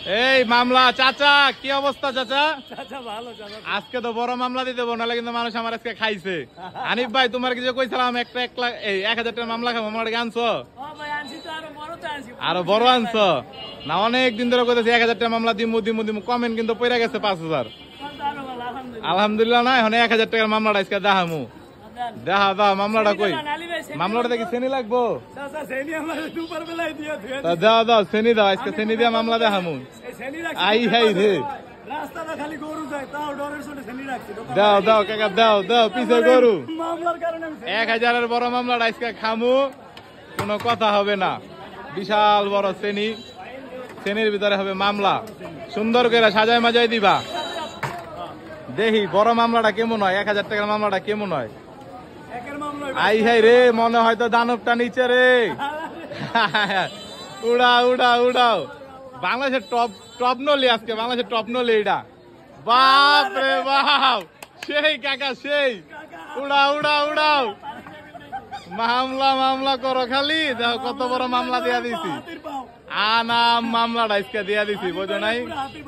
এই মামলা চাচা, কি অবস্থা চাচা? চাচা ভালো চাচা। আজকে তো বড় মামলা দিতে দেবো, নাহলে কিন্তু মানুষ আমার আজকে খাইছে। হানিফ ভাই, তোমার কিছু কইছিলাম একটা 1,00,000 টাকার মামলা খাবো, মামলাটা আনছো? ভাই আনছি তো, আরো বড় তো আনছি। আরো বড় আনছো না? অনেক দিন ধরে কইতেছি 1,000 টাকা মামলা দিমু দিমু দিমু, কমেন্ট কিন্তু পড়ে গেছে 5,000। আলহামদুলিল্লাহ না, এখন 1,000 টাকার মামলাটা আজকে দেখামু। দেখা দাও মামলাটা কই? মামলাটা দেখি চেনি লাগবো? দাও দাও চেনি দাও, আজকে চেনি দিয়া মামলা দেখামু। আই হাই রে, রাস্তাটা খালি গরু যায়, তাও ডরের চোটে ছেনি রাখছি। দাও দাও কাকা দাও দাও, পিছে গরু। মামলার কারণে 1,000-এর বড় মামলাটা আজকে খামু, কোনো কথা হবে না। বিশাল বড় চেনি, চেনির ভিতরে হবে মামলা, সুন্দর করে সাজায় মাজায় দিবা। দেখি বড় মামলাটা কেমন হয়, 1,000 টাকার মামলাটা কেমন হয়। একের মামলা আই হাই রে, মনে হয়তো দানবটা নিচে রে। উড়াও উড়াও উড়াও, বাংলাদেশের টপ টপ নলি আজকে, বাংলাদেশের টপ নলি এটা। বাপ রে বাপ, সেই কাকা সেই, উড়াও উড়াও উড়াও। মামলা মামলা করো খালি, দেখো কত বড় মামলা দিয়া দিছি। আনাম মামলাটা আজকে দিয়া দিছি, বোঝো নাই?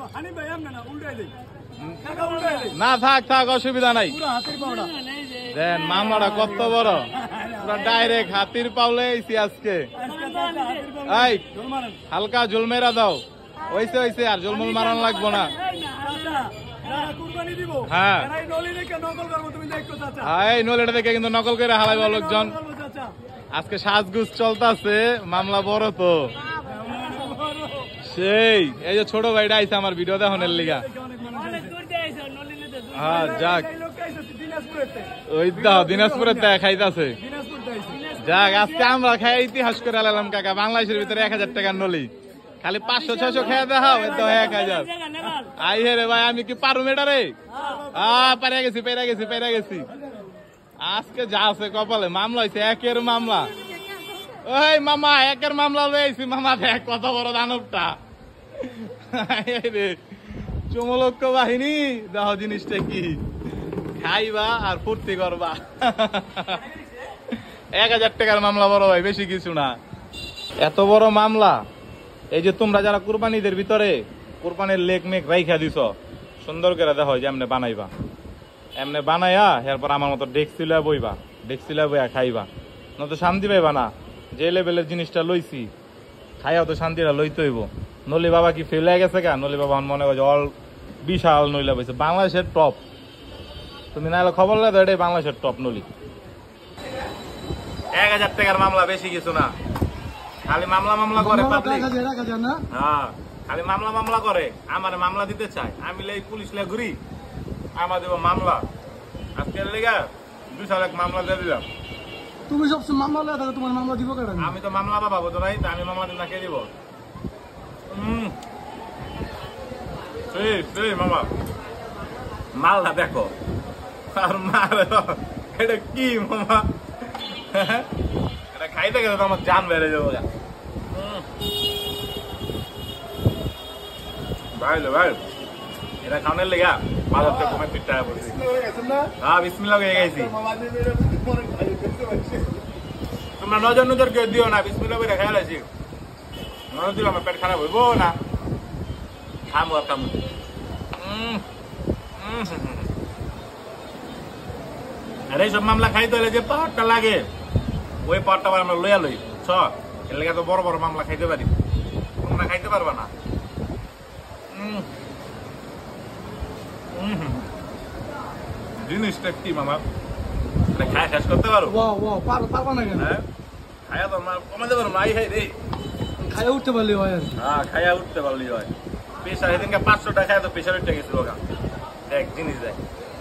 না থাক থাক, অসুবিধা নাই। দেন মামলাটা কত বড়, পুরা ডাইরেক্ট হাতির পাউলে আইছি আজকে। এই হালকা ঝোল মেরা দাও, ওইসে ওইসে, আর ঝোলমুল মারান লাগবো না। হ্যাঁ এই নলেটা দেখে কিন্তু নকল করে হালাইব লোকজন। আজকে সাজগুজ চলতেছে, মামলা বড় তো সেই। এই যে ছোট ভাইটা আইছে আমার ভিডিও দেখানোর লিগা। হ্যাঁ যাক, ওই দাও দিনাজপুরের তা খাইতাছে। যাক, আজকে আমরা খাই ইতিহাস করে আলাম কাকা, বাংলাদেশের ভিতরে 1,000 টাকার নলি। খালি 500-600 খেয়ে দেখাও, এত 1,000। আই হে রে ভাই, আমি কি পারু মেটা রে? পেরে গেছি পেরে গেছি পেরে গেছি। আজকে যা আছে কপালে, মামলা হয়েছে একের মামলা। ওই মামা, একের মামলা লইছি মামা, দেখ কত বড় দানবটা রে। চমলক্ষ বাহিনী, দেখো জিনিসটা কি, খাইবা আর ফুর্তি করবা। 1,000 টাকার মামলা বড় ভাই, বেশি কিছু না। এত বড় মামলা, এই যে তোমরা যারা কুরবানিদের ভিতরে কুরবানির লেক মেক রাইখা দিছ, সুন্দর করে দেখো যে এমনি বানাইবা, এমনি বানাইয়া এরপর আমার মতো ডেক্সিলা বইবা, ডেক্সিলা বইয়া খাইবা, নয়তো শান্তি পাইবা না। যে লেভেলের জিনিসটা লইছি, খাইয়াও তো শান্তিটা লইতে হইব। নলি বাবা কি ফেলে গেছে গা? নলি বাবা মনে হয় অল বিশাল নইলা পাইছে, বাংলাদেশের টপ। তুমি না খবর লাগে, এটাই বাংলাদেশের টপ নলি। 1,000 টাকার মামলা, বেশি কিছু না। খালি মামলা মামলা করে, হ্যাঁ খালি মামলা মামলা করে। আমার মামলা দিতে চায়, আমি পুলিশ লে ঘুরি, আমার দেবো মামলা। আজকে লেগা বিশাল এক মামলা দিয়ে দিলাম। তুমি সবসময় মামলা লয়ে থাকো, তোমার মামলা দিব কেন? আমি তো মামলা বাবা বোঝো নাই, আমি মামলা দিন না, কে দিব? মামা মালটা দেখো, আর মারে এটা কি মামা, এটা খাইতে গেলে তো আমার জান বেড়ে যাবো। ভাই ভাই, এটা খাওয়ানোর লেগা বাজার থেকে কমে 30 টাকা পড়েছি। হ্যাঁ বিসমিল্লাহ হয়ে গেছি। তোমরা নজর নজর কেউ দিও না, বিসমিল্লাহ করে খেয়াল আছি। নজর দিও, আমার পেট খারাপ হইব না। খামো আর খামো। আরে সব মামলা খাইতে হলে যে পাহাড়টা লাগে, ওই পাহাড়টা আমরা লইয়া লই ছ, এর লেগে তো বড় বড় মামলা খাইতে পারি, তোমরা খাইতে পারবা না। জিনিসটা কি মামা, খায় শেষ করতে পারো? পারবা না কেন? খায়া তো কমাতে পারো না। রে খাইয়া উঠতে পারলি হয় আর কি। হ্যাঁ খাইয়া উঠতে পারলি হয়। পেশা সেদিনকে 500 টাকা খায় তো পেশার উঠতে গেছিল। দেখ জিনিস দেখ।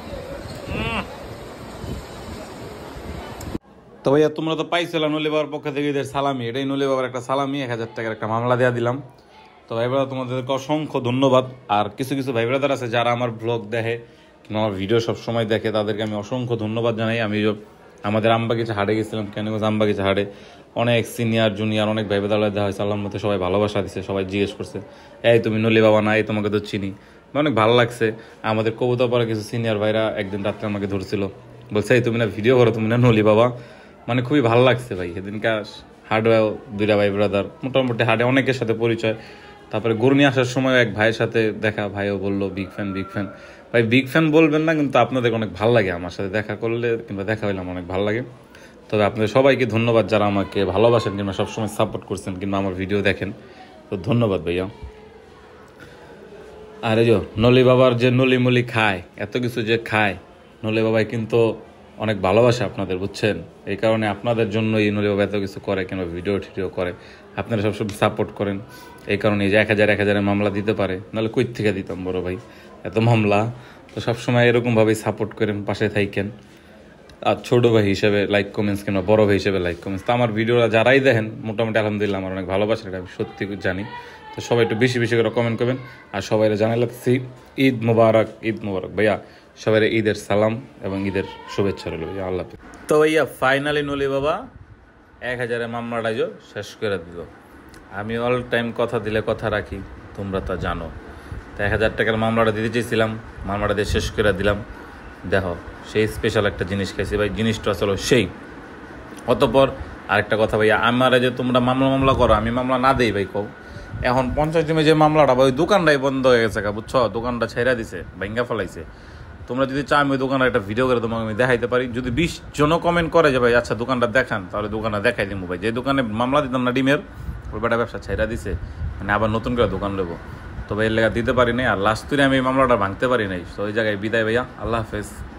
তো ভাইয়া তোমরা তো পাইছিলাম নলি বাবার পক্ষ থেকে এদের সালামি, এটাই নলি বাবার একটা সালামি। 1,000 টাকার একটা মামলা দেওয়া দিলাম। তো ভাই ব্রাদার তোমাদেরকে অসংখ্য ধন্যবাদ। আর কিছু কিছু ভাই ব্রাদার আছে যারা আমার ব্লগ দেখে কিংবা আমার ভিডিও সবসময় দেখে, তাদেরকে আমি অসংখ্য ধন্যবাদ জানাই। আমি আমাদের আমবাগিচা হাটে গেছিলাম, কেনগঞ্জ আমবাগিচা হাটে, অনেক সিনিয়র জুনিয়র অনেক ভাই ব্রাদার দেখা হয়েছে। আল্লাহর মধ্যে সবাই ভালোবাসা দিচ্ছে, সবাই জিজ্ঞেস করছে এই তুমি নলি বাবা না, এই তোমাকে তো চিনি। অনেক ভালো লাগছে। আমাদের কবুতর পরে কিছু সিনিয়র ভাইরা একদিন রাত্রে আমাকে ধরছিল, বলছে এই তুমি না ভিডিও করো, তুমি না নলি বাবা। মানে খুবই ভালো লাগছে ভাই। সেদিনকার হাটে 2টা ভাই ব্রাদার মোটামুটি হাটে অনেকের সাথে পরিচয়। তো তারপরে গরু নিয়ে আসার সময় এক ভাইয়ের সাথে দেখা, ভাইও বললো বিগ ফ্যান বিগ ফ্যান। ভাই বিগ ফ্যান বলবেন না, কিন্তু আপনাদের অনেক ভালো লাগে আমার সাথে দেখা করলে কিংবা দেখা হইলে আমার অনেক ভালো লাগে। তবে আপনাদের সবাইকে ধন্যবাদ যারা আমাকে ভালোবাসেন কিংবা সবসময় সাপোর্ট করছেন কিংবা আমার ভিডিও দেখেন, তো ধন্যবাদ ভাইয়া। আর এই যে নলি বাবার যে নলি মলি খায়, এত কিছু যে খায়, নলি বাবাই কিন্তু অনেক ভালোবাসে আপনাদের, বুঝছেন? এই কারণে আপনাদের জন্য এই নলি বাবা এত কিছু করে কিংবা ভিডিও টিডিও করে, আপনারা সবসময় সাপোর্ট করেন। এই কারণে এই যে 1000 মামলা দিতে পারে, নাহলে কই থেকে দিতাম বড় ভাই এত মামলা। তো সবসময় এরকমভাবেই সাপোর্ট করেন, পাশে থাকেন। আর ছোটো ভাই হিসেবে লাইক কমেন্টস কিংবা বড় ভাই হিসেবে লাইক কমেন্টস, তো আমার ভিডিওটা যারাই দেখেন মোটামুটি আলহামদুলিল্লাহ আমার অনেক ভালোবাসেন, এটা আমি সত্যি জানি। তো সবাই একটু বেশি বেশি করে কমেন্ট করবেন। আর সবাই জানাই লাগছি ঈদ মুবারক, ঈদ মুবারক ভাইয়া। সবাই ঈদের সালাম এবং ঈদের শুভেচ্ছা রইল ভাইয়া, আল্লাহ হাফেজ। তো ভাইয়া ফাইনালি নলি বাবা 1000 মামলাটা শেষ করে দিল। আমি অল টাইম কথা দিলে কথা রাখি, তোমরা তা জানো। তো 1000 টাকার মামলাটা দিতে চেয়েছিলাম, মামলাটা দিয়ে শেষ করে দিলাম। দেখো সেই স্পেশাল একটা জিনিস খাইছি ভাই, জিনিসটা আসলে সেই। অতপর আরেকটা কথা ভাইয়া, আমার যে তোমরা মামলা করো, আমি মামলা না দেই ভাই কও। এখন 50 জমে যে মামলাটা ভাই, ওই দোকানটাই বন্ধ হয়ে গেছে, বুঝছো? দোকানটা ছেড়া দিছে, ভাঙ্গা ফেলাইছে। তোমরা যদি চাও আমি ওই দোকানটা একটা ভিডিও করে তোমাকে আমি দেখাইতে পারি। যদি 20 জন কমেন্ট করে যে ভাই আচ্ছা দোকানটা দেখান, তাহলে দোকানটা দেখাই দিব ভাই। যে দোকানে মামলা দিতাম না ডিমের, ওই বেটা ব্যবসা ছেড়া দিছে, মানে আবার নতুন করে দোকান নেবো। তবে এর লেগে দিতে পারি নাই, আর লাস্ট তুই আমি এই মামলাটা ভাঙতে পারি নাই। তো ওই জায়গায় বিদায় ভাইয়া, আল্লাহ হাফেজ।